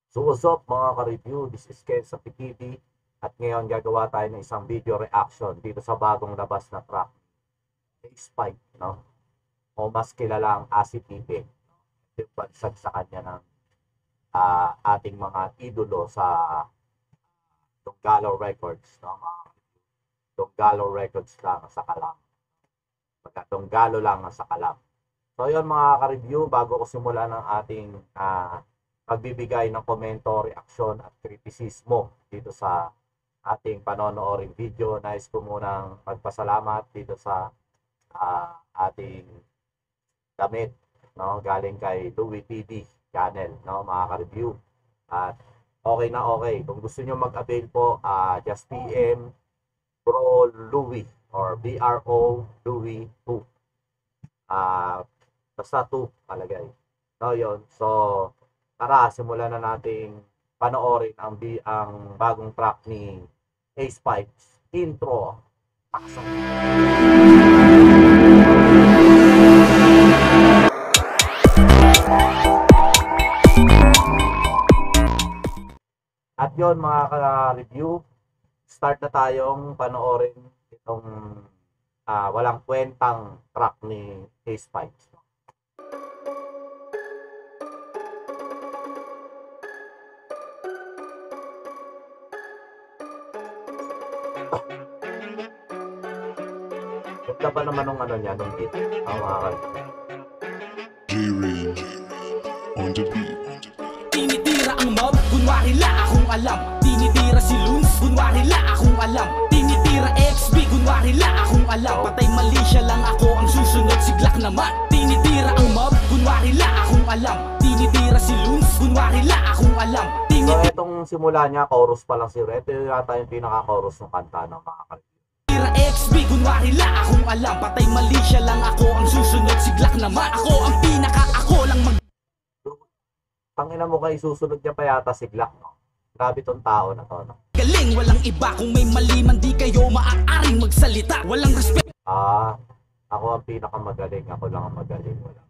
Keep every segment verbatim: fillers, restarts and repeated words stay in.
So what's up mga ka-review, this is Ken sa P T V at ngayon gagawa tayo ng isang video reaction dito sa bagong labas na track Spike, no? O mas kilalang Asi Pipe, yung bansag sa kanya ng uh, ating mga idolo sa Donggalo Records, no? Donggalo Records lang sa Kalam. Pagka Donggalo lang sa Kalam. So yun mga ka-review, bago ko simulan ng ating uh, pagbibigay ng komento, reaksyon at kritisismo dito sa ating panonooring video, nais ko munang magpasalamat dito sa uh, ating damit, no, galing kay Louie T V channel, no, mga ka-review. At okay na okay. Kung gusto niyo mag-avail po, uh, just P M Bro Louie or B R O Louie two. Ah, uh, basta two palagay. So, yun. So, tara, simulan na nating panoorin ang, ang bagong track ni A-Spikes. Intro. Pasok. At yun mga ka-review, start na tayong panoorin itong uh, walang kwentang track ni A-Spikes. Ganda pa naman nung ano niya, nung beat. Ang mga G-Range on the beat. Tinitira ang mob, kunwari la akong alam. Tinitira si Luns, kunwari la akong alam. Tinitira X B, kunwari la akong alam. Patay mali siya lang ako, ang susunod siglak naman. Tinitira ang mob, kunwari la akong alam. Tinitira si Luns, kunwari la akong alam. So itong simula niya, chorus pa lang si Red. Ito yata yung pinaka-chorus ng kanta ng mga kalito. Tira X B, kunwari la akong alam. Patay mali siya lang ako, ang susunod siglak naman. Ako ang pinaka, ako lang mag... Tangina mo kayo, susunod niya pa yata siglak, no? Grabe tong tao na to, no? Galing, walang iba. Kung may mali man di kayo maaaring magsalita. Walang respeto. Ah, ako ang pinakamagaling. Ako lang ang magaling. Wala.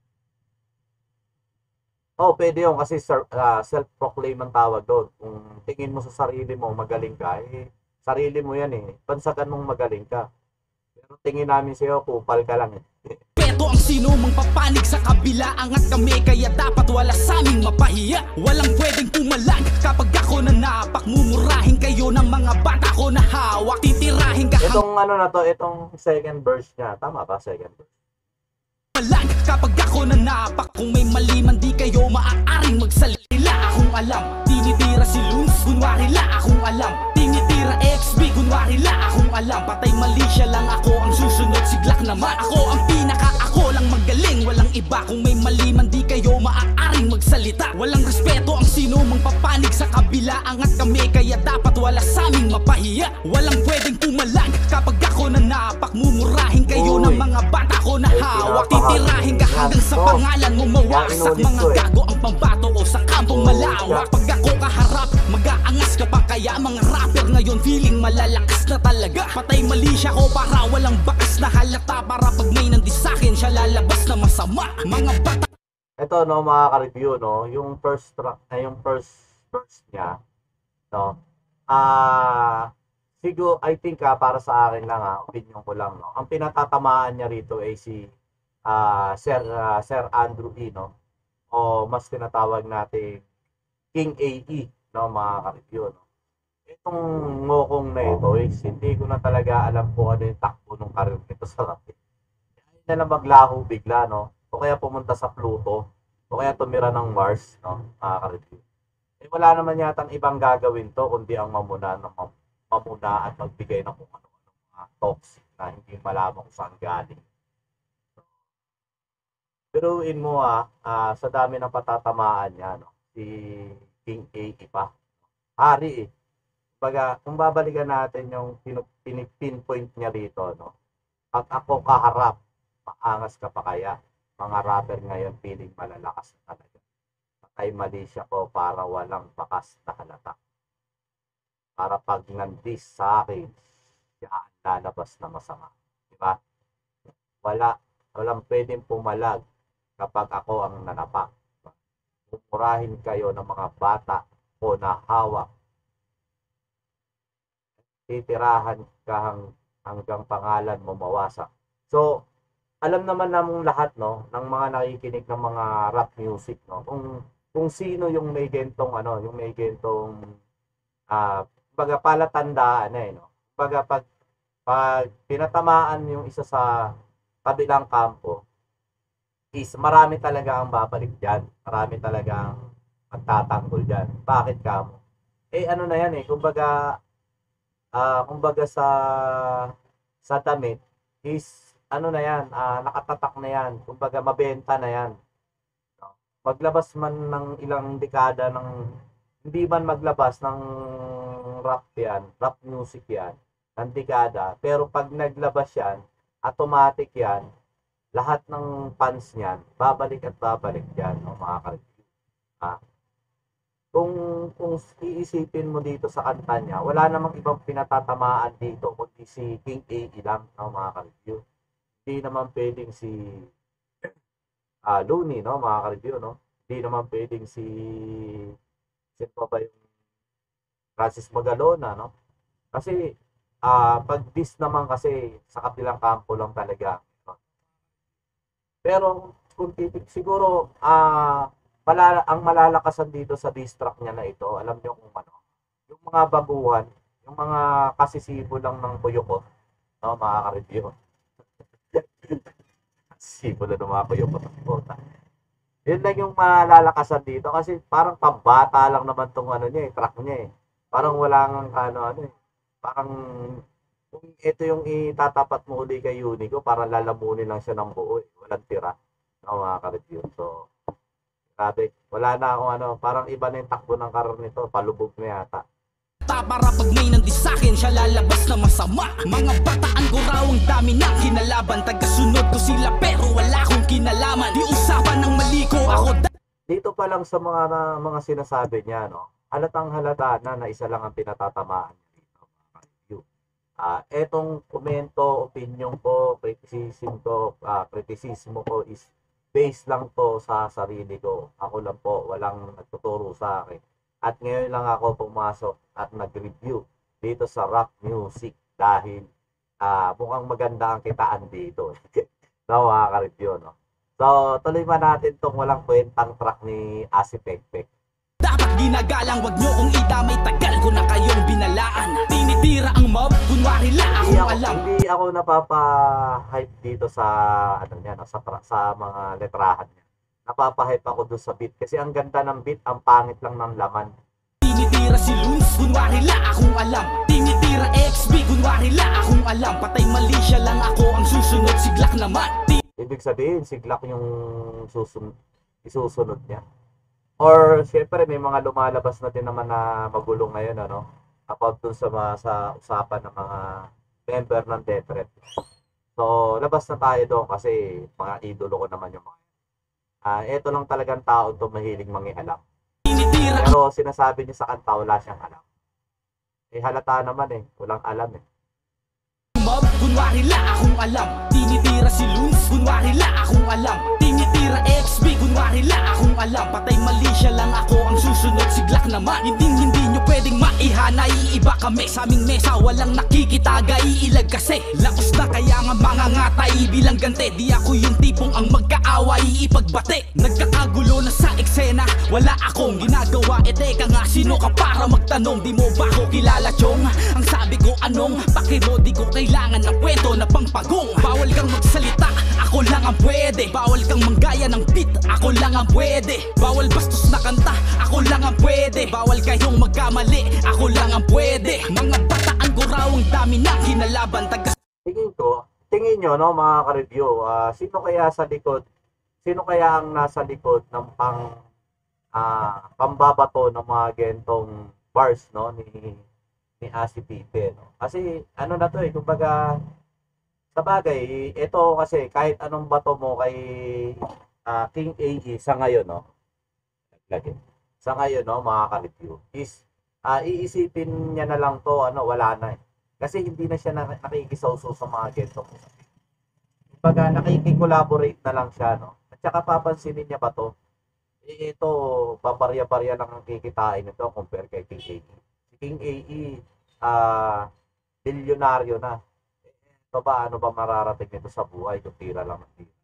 Oh, pwede yun kasi uh, self-proclaim ang tawag doon. Kung tingin mo sa sarili mo magaling ka, eh, sarili mo yan eh. Pansagan mong magaling ka. Pero tingin namin sa'yo, kupal ka lang eh. Peto ang sino mang papanig sa kabila. Angat kami kaya dapat wala sa aming mapahiya. Walang pwedeng pumalag kapag ako na napak. Mumurahin kayo ng mga bata ko na hawak. Titirahin ka. Itong ano na to, itong second verse niya. Tama ba second verse? Malag kapag ako na napak. Kung may mali man di kayo maaaring magsalita. Akong alam, tinitira si Luns, kunwari la akong alam. Tinitira X B, kunwari la akong alam. Patay mali siya lang ako, ang susunod siglak naman. Ako ang pinaka, ako lang magaling. Walang iba, kung may mali man di kayo maaaring magsalita. Walang respeto ang sino mang papanig sa kabila. Angat kami kaya dapat wala sa aming mapahiya. Walang pwedeng pumalag kapag ako na napak. Mumurahin kayo Uy, ng mga bata ko na hawak. Titirahin ka hanggang sa pangalan mo mawasak. Mga gago ang pambato ko sa kampong malawak. Pag ako kaharap, mag-aangas ka pa. Kaya mga rapper ngayon feeling malalakas na talaga. Patay mali siya ko para walang bakas na halata. Para pag may nandi sa'kin siya lalabas na masama. Mga bata. Ito no mga ka-review, no, yung first track, ay yung first verse niya, no. Ah, uh, siguro I think ah, para sa akin lang ah, opinion ko lang, no. Ang pinatatamaan niya rito ay si uh, Sir uh, Sir Andrew E, no. O mas tinatawag natin King A E, no, mga ka-review, no. Itong ngokong na ito, eh, hindi ko na talaga alam kung ano yung takbo ng karir nito sa rap. Kaya na lang maglaho bigla, no. O kaya pumunta sa Pluto, o kaya tumira ng Mars, no, mga ka-review. Eh, wala naman yatang ibang gagawin to, kundi ang mamuna, no, mamuna at magbigay ng kung ano-ano mga toxic na hindi malaman kung saan galing. Biruin mo ah, uh, sa dami ng patatamaan niya, no, si King A E pa. Hari eh. Baga, kung babalikan natin yung pinipinpoint niya rito, no, at ako kaharap, maangas ka pa kaya? Mga rapper ngayon feeling malalakas na talaga. Patay mali siya ko para walang bakas na halata. Para pag nandis sa akin, siya ang lalabas na masama. Diba? Wala, walang pwedeng pumalag kapag ako ang nanapak. mumurahin kayo ng mga bata o na hawak, titirahan ka hang, hanggang pangalan mo mawasak. So, alam naman namong lahat, no, ng mga nakikinig ng mga rap music, no, kung kung sino yung may gentong ano, yung may gentong ah baga palatandaan na eh, no. Baga pag pag pinatamaan yung isa sa kabilang kampo, is marami talaga ang babalik diyan. Marami talaga ang magtatanggol diyan. Bakit kamo? Eh ano na yan eh, kumbaga ah kumbaga sa sa damit is ano na yan, ah, nakatatak na yan. Kumbaga mabenta na yan. No? Maglabas man ng ilang dekada ng hindi man maglabas ng rap yan, rap music yan, ng dekada, pero pag naglabas yan, automatic yan, lahat ng fans niyan, babalik at babalik yan, no, mga ka-review. Ah, kung kung iisipin mo dito sa kanta niya, wala namang ibang pinatatamaan dito kundi si King A E lang, no, mga ka-review. Hindi naman pwedeng si ah, Looney, no, mga ka-review, no? Hindi naman pwedeng si sino pa ba yung Francis Magalona, no? Kasi ah pag diss naman kasi sa kabilang kampo lang talaga. No? Pero kung titig siguro ah malala, ang malalakasan dito sa diss track niya na ito, alam niyo kung ano, yung mga baguhan, yung mga kasisibo lang ng Kuyukot, no, mga ka-review. Sibo na ng mga Kuyukot ng bota. Yun lang yung malalakasan dito kasi parang pambata lang naman tong ano niya eh, track niya eh. Parang wala nang ano ano eh. Parang kung ito yung itatapat mo uli kay Unico, parang lalamunin lang siya ng buo eh. Walang tira. No, mga ka-review. So, grabe. Wala na akong ano, parang iba na yung takbo ng karar nito. Palubog na yata. Para pag may nandis sa'kin, siya lalabas na masama. Mga bataan ko raw ang dami na kinalaban. Tagasunod ko sila pero wala akong kinalaman. Di usapan ng mali ko ako. Dito pa lang sa mga na, mga sinasabi niya, no, halatang halata na na isa lang ang pinatatamaan niya dito, mga ka-review. Ah, etong komento, opinion ko, criticism ko, ah, kritisismo ko is based lang to sa sarili ko. Ako lang po, walang nagtuturo sa akin. At ngayon lang ako pumasok at nag-review dito sa rap music dahil ah, mukhang maganda ang kitaan dito. No, mga ka-review, no? So, tuloy ba natin tong walang kwentang track ni Asi Pekpek. Dapat ginagalang, wag nyo kong idamay. Tagal ko na kayong binalaan. Tinitira ang mob, kunwari la Hindi akong ako, alam. hindi ako napapa-hype dito sa ano niya, no, sa, tra- sa mga letrahan niya. Napapa-hype ako doon sa beat kasi ang ganda ng beat, ang pangit lang ng laman. Tinitira si Luns, kunwari la akong alam. Tinitira X B, kunwari la akong alam. Patay mali siya lang ako, ang susunod siglak naman. Ibig sabihin, siglak yung susun isusunod niya. Or, syempre, may mga lumalabas na din naman na magulong ngayon, ano? About dun sa, mga, sa usapan ng mga member ng Death Threat. So, labas na tayo doon kasi mga idolo ko naman yung mga. Ah, eto lang talagang tao to mahilig mangialam. Tinitira Pero sinasabi niya sa kanta, wala siyang alam. Eh, halata naman eh. Walang alam eh. mob, kunwari la akong alam. Tinitira si Luns, kunwari la akong alam. Tinitira X B, kunwari la akong alam. Patay mali siya lang ako, ang susunod siglak naman. Hindi hindi nyo pwedeng maihana, iiba kami. Sa aming mesa walang nakikitaga, iilag kasi. Lakos na kaya nga mga ngatay bilang gante. Di ako yung tipong ang magkaawa, iipagbate. Nagkakagulo na sa eksena, wala akong ginagawa. E teka nga, sino ka para magtanong? Di mo ba ako kilala, chong? Ang sabi ko anong, pakiro di ko kailangan ng kwento na pangpagong. Bawal kang magsalita, ako lang ang pwede. Bawal kang manggaya ng beat, ako lang ang pwede. Bawal bastos na kanta, ako lang ang pwede. Bawal kayong magkamali, ako lang ang pwede. Mga bataan ko raw ang dami na kinalaban. Taga Tingin ko, tingin nyo, no, mga ka-review, ah, sino kaya sa likod, sino kaya ang nasa likod ng pang, ah, pambabato ng mga gentong bars, no, ni, ni Asi Pipe, no? Kasi, ano na to eh, kumbaga, sa bagay, ito kasi, kahit anong bato mo kay ah, King A E sa ngayon, no, lagi, sa ngayon, no, mga ka-review, is, ah, iisipin niya na lang to, ano, wala na eh. Kasi hindi na siya na, nakikisawsaw sa mga gentong music. Kumbaga, nakikikolaborate na lang siya, no? At saka papansinin niya ba to? Eh, ito, paparya-parya lang ang kikitain nito compare kay King A E. Si King A E, ah, bilyonaryo na. Ito ba, ano ba mararating nito sa buhay kung tira lang ng tira?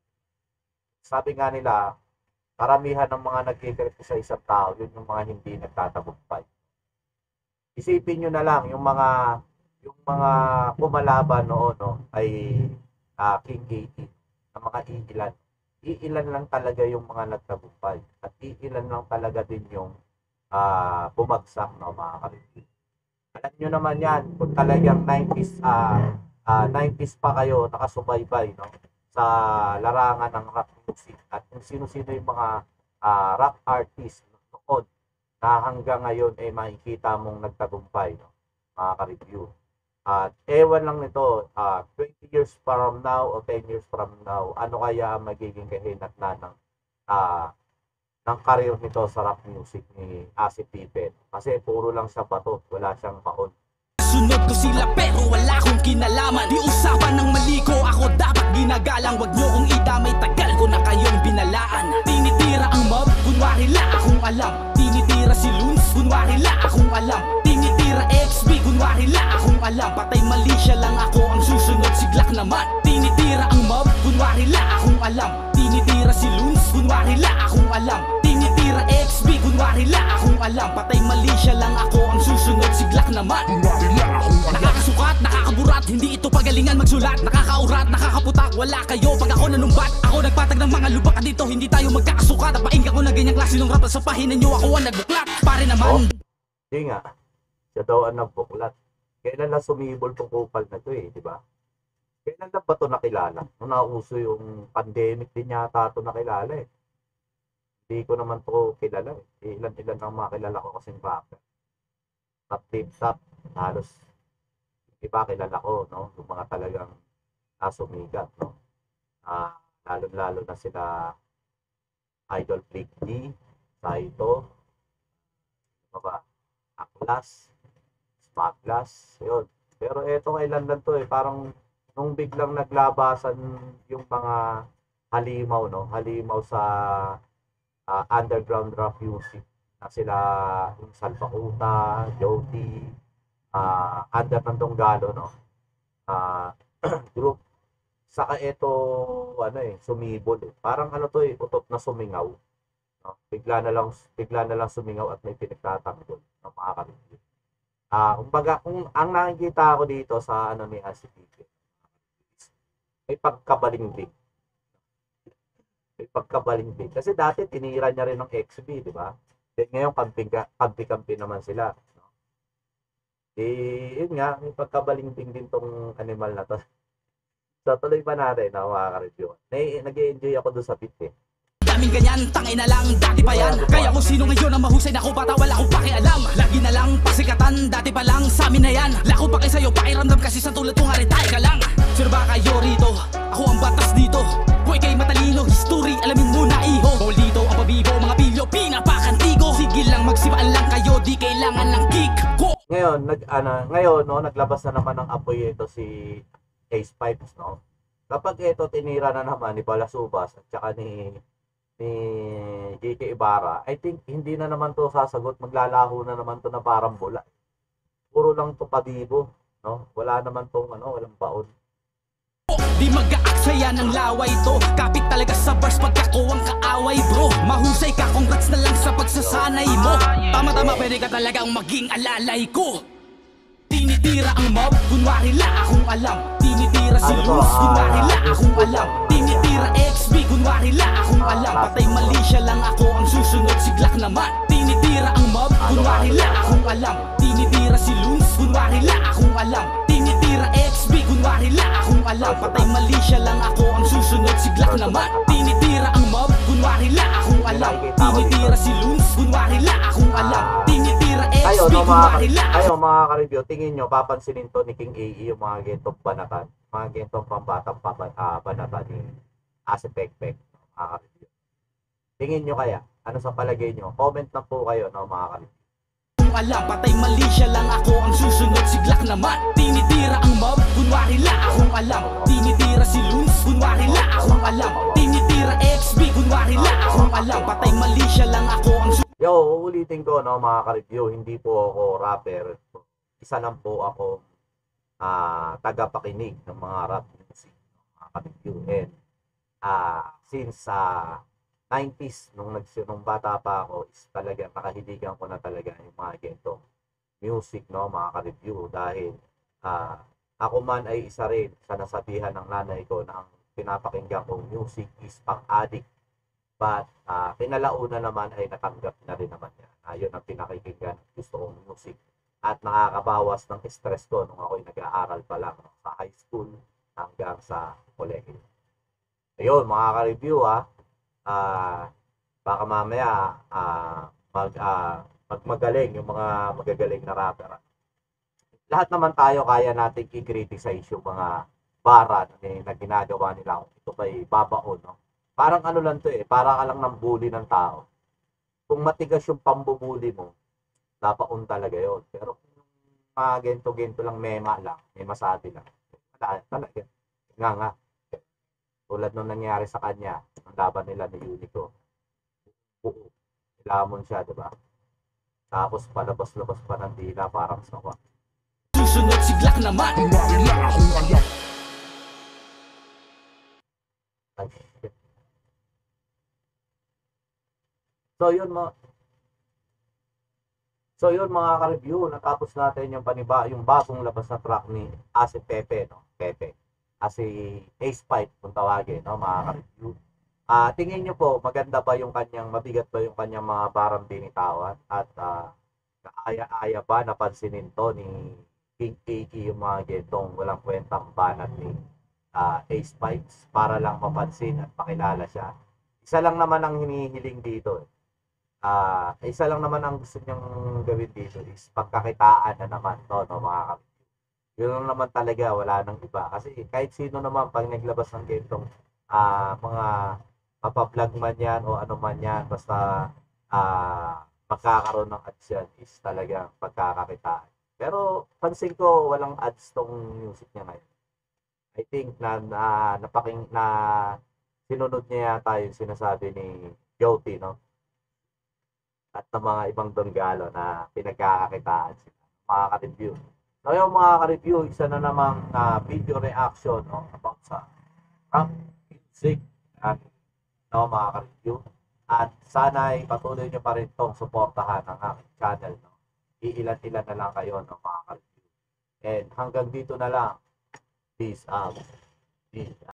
Sabi nga nila, karamihan ng mga nagkikritik sa isang tao, yun yung mga hindi nagtatagumpay. Isipin nyo na lang, yung mga yung mga kumalaban noon no, ay ah, King A E, ng mga iilan. Iilan lang talaga yung mga nagtagumpay. At iilan lang talaga din yung ah, bumagsak, no, mga karibyo. Alam nyo naman yan, kung talagang nineties, ah, ah, nineties pa kayo nakasubaybay, no, sa larangan ng rock music at kung sino-sino yung mga ah, rock artist noon na hanggang ngayon ay makikita mong nagtagumpay, no, mga ka-review. At ewan lang nito, ah, twenty years from now o ten years from now, ano kaya ang magiging kahinatnan ng ah, ng career nito sa rock music ni Asip Pippen. Kasi puro lang siya bato, wala siyang baon. Sunod ko sila pero wala akong kinalaman. Di usapan ng mali ko, ako dapat ginagalang. Wag nyo kong idamay, tagal ko na kayong binalaan. Tinitira ang mob, kunwari la akong alam. Tinitira si Luns, kunwari la akong alam. Tinitira X B, kunwari la akong alam. Patay mali siya lang ako, ang susunod siglak naman. Tinitira ang mob, kunwari la akong alam. Tinitira si Luns, kunwari la akong alam. Tinitira X B, kunwari la akong alam. Patay mali siya lang ako, ang susunod siglak naman. Nakakasukat, nakakaburat, hindi ito pagalingan magsulat. Nakakaurat, nakakaputak, wala kayo pag ako nanumbat. Ako nagpatag ng mga lubak dito, hindi tayo magkakasukat. At painggan ko na ganyang klase ng rap sa pahinan nyo, ako ang nagbuklat. Pare naman. Oh, hindi nga, siya daw ang nagbuklat. Kailan na sumibol tong kupal na to eh, di ba? Kailan na ba ito nakilala? Nung nauso yung pandemic din yata ito nakilala eh. Hindi ko naman to kilala eh. Ilan-ilan ang makilala ko kasing rapper. Top tip top, halos iba kilala ko, no? Yung mga talagang nasumigat, no? Ah, lalo-lalo na sila Idol Flick D, Saito, ano ba, Aklas, Smaglas, yun. Pero eto kailan lang to eh, parang nung biglang naglabasan yung mga halimaw, no? Halimaw sa ah, underground rap music na sila yung Salvacuta, Jody, ah under ng Donggalo, no? Ah, group. Saka ito, ano eh, sumibol eh. Parang ano to eh, utot na sumingaw. No? Bigla na lang, bigla na lang sumingaw at may pinagtatanggol ng mga kapitid. Ah, kumbaga, kung ang nakikita ko dito sa ano ni Asip Pippen, may pagkabalingbing. May pagkabalingbing. Kasi dati tinira niya rin ng X B, di ba? Then ngayon, kampi-kampi naman sila. No? Eh, yun nga, may pagkabalingbing din tong animal na to. So, tuloy pa natin, na mga ka-review. Nag-i-enjoy ako doon sa beat eh. Daming ganyan, tangay na lang, dati pa yan. Kaya kung sino ngayon ang mahusay na ako bata, wala akong pakialam. Lagi na lang, pasikatan, dati pa lang, sa amin na yan. Lako pa kayo sa'yo, pakiramdam kasi sa tulad kong aritay ka lang. Sino ba kayo rito? Ako ang batas dito. Huwag kayo matalino, history, alamin mo na iho. Bawal dito ang pabibo, mga pilyo, pinapakantigo. Sige lang, magsibaan lang kayo, di kailangan ng kick ko. Ngayon, nag, ano, ngayon, no, naglabas na naman ng apoy ito si Ace Pipes, no? Kapag ito tinira na naman ni Balasubas at saka ni ni J K Ibarra, I think hindi na naman to sasagot, maglalaho na naman to na parang bula. Puro lang to padibo, no? Wala naman tong ano, walang baon. Di mag-aaksaya ng laway to. Kapit talaga sa bars pagkako ang kaaway bro. Mahusay ka, congrats na lang sa pagsasanay mo. Tama-tama, pwede ka talagang maging alalay ko. Tinitira ang mob, kunwari la akong alam. Tinitira si Ano to? Luz, kunwari la Ah, akong alam. Tinitira X B, kunwari la akong alam. Patay mali siya lang ako, ang susunod siglak naman. Tinitira ang mob, kunwari la akong alam. Tinitira si Luz, kunwari la akong alam. Tinitira X B, kunwari la akong alam. Patay mali siya lang ako, ang susunod siglak naman. Tinitira ang mob, kunwari la akong alam. Tinitira si Luz, kunwari la akong alam. Tinitira X Ayo, B, no, mga, kunwari la ayo, mga ka-review, tingin nyo, papansinin to ni King A E yung mga gentong banatan, mga gentong pambatang papan, ah, banatan ni Asip Pekpek, mga ka-review. Tingin nyo kaya, ano sa palagay nyo? Comment na po kayo, no, mga ka-review. akong alam, patay mali siya lang ako ang susunod, siglak naman. Tinitira ang mob, kunwari la akong alam. Tinitira si Luns, kunwari la akong alam. Tinitira X B, kunwari la akong alam. Patay mali siya lang ako ang susunod. Yo, uulitin ko, no, mga ka-review, hindi po ako rapper. Isa lang po ako ah tagapakinig ng mga rap music, no, mga ka-review. And ah since sa nineties, nung, nags- nung bata pa ako, is talaga nakahiligan ko na talaga yung mga gentong music, no, mga ka-review. Dahil ah ako man ay isa rin sa nasabihan ng nanay ko na ang pinapakinggan kong music is pang-addict. But ah kinalauna naman ay natanggap na rin naman niya. Ayun ang pinakikinggan gusto kong music. At nakakabawas ng stress ko nung ako'y nag-aaral pa lang, no, sa high school hanggang sa kolehiyo. Ayun, mga ka-review, ah, ah, baka mamaya ah, mag, ah, magmagaling yung mga magagaling na rapper. ah. Lahat naman tayo kaya nating i-criticize yung mga bara na, na ginagawa nila kung ito ba'y babaon, no? Parang ano lang to eh, para ka lang ng bully ng tao. Kung matigas yung pambubuli mo, napaun talaga yon. Pero kung mga gento-gento lang, mema lang, may masabi lang, wala talaga. Nga nga, tulad nung nangyari sa kanya, ang laban nila ni Unico. Oo, nilamon siya, di ba? Tapos palabas-labas pa ng dila, parang sawa. Susunod, siglak naman. Kunwari la akong alam. Ay, shit. So yun mo. So yun mga ka-review, natapos natin yung paniba, yung bagong labas na track ni Ase Pepe, no? Pepe. Ase Ace Pipe kung tawagin, no, mga ka-review. Ah, tingin niyo po, maganda ba yung kanyang, mabigat ba yung kanyang mga barang binitawan? At ah, kaaya-aya ba napansinin to ni King Aki yung mga gentong walang kwentang banat ni ah, Ace Pipes para lang mapansin at pakilala siya? Isa lang naman ang hinihiling dito, eh. Ah, isa lang naman ang gusto niyang gawin dito is pagkakitaan na naman to, no, mga ka-review. Yun lang naman talaga, wala nang iba. Kasi kahit sino naman pag naglabas ng gentong ah, mga mapablog man yan o ano man yan, basta ah, magkakaroon ng ads yan is talagang pagkakakitaan. Pero pansin ko walang ads tong music niya ngayon. I think na, na napaking na sinunod niya yata yung sinasabi ni Joti, no? At ng mga ibang donggalo na pinagkakakitaan sila, mga ka-review. So yung mga ka-review, isa na namang ah, video reaction, no, about sa rap music, at no, mga ka-review. At sana ay patuloy nyo pa rin tong suportahan ng aking channel, no. Iilan-ilan na lang kayo, no, mga ka-review. And hanggang dito na lang. Peace out. Peace out.